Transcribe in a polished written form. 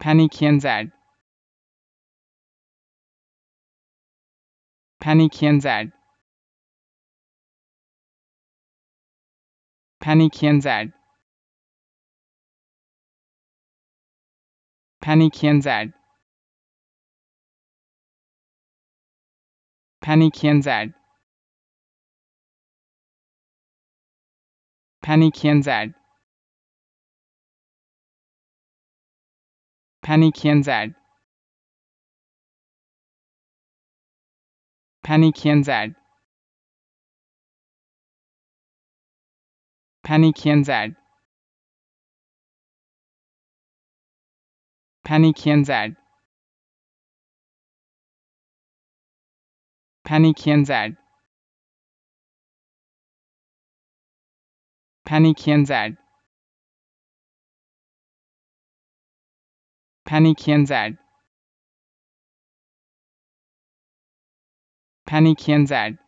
panic-N-Z, panic-N-Z, panic-N-Z, panic-N-Z, panic-N-Z, panic-N-Z, panic-N-Z, panic-N-Z, panic-N-Z, panic-N-Z, panic-N-Z, panic-N-Z, panic-N-Z, panic-N-Z,